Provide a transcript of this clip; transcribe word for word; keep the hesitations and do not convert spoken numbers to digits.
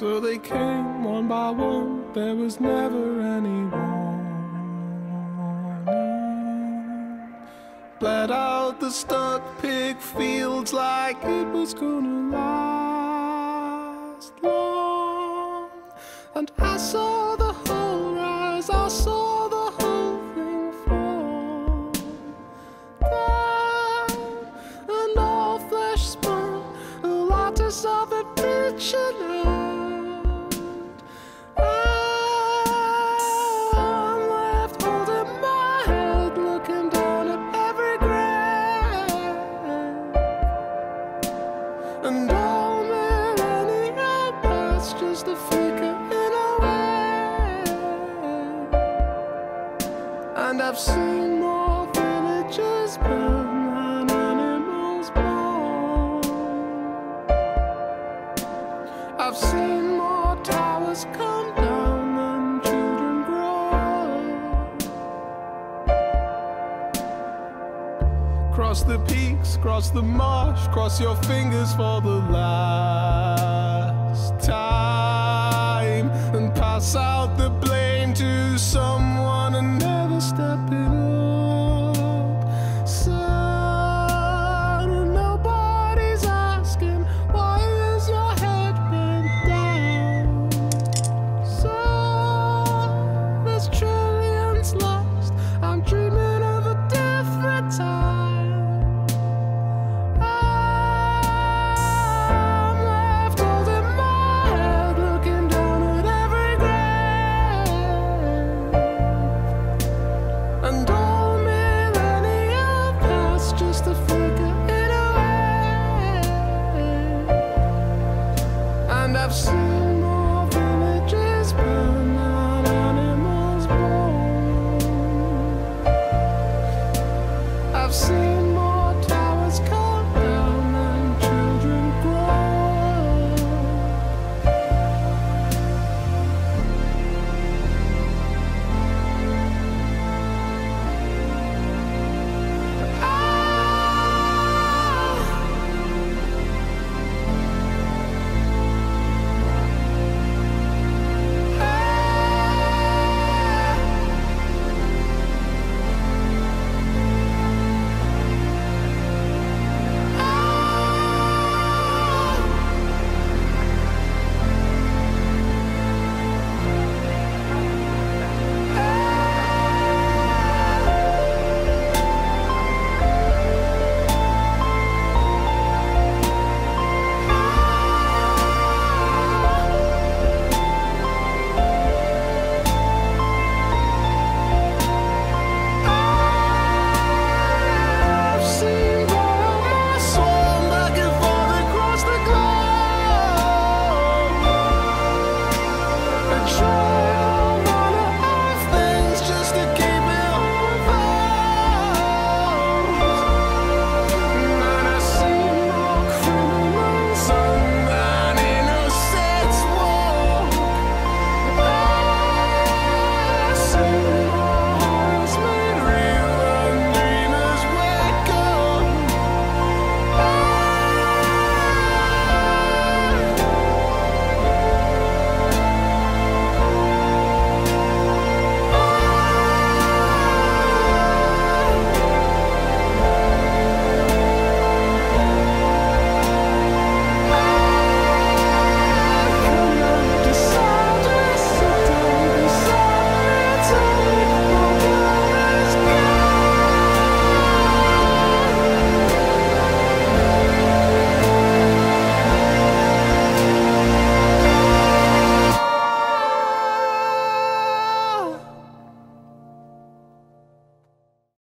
So they came one by one, there was never any warning. Bled out the stuck pig fields like it was gonna last long. And I saw the whole rise, I saw the whole thing fall down, and all flesh spun, the lattice of it reaching out. I'm left holding my head, looking down at every grave, and all millennia past, just a flicker in a way. And I've seen more villages burn than animals born. I've seen more towers come down than children grow. Cross the peaks, cross the marsh, cross your fingers for the last time, and pass out the blame to someone and never step it up. Son, and nobody's asking, why is your head bent down? So there's trillions lost, I'm dreaming of a different time. I'm left holding my head, looking down at every grave, and all millennia past, just a flicker in a way. And I've seen more villages burn than animals born. I've seen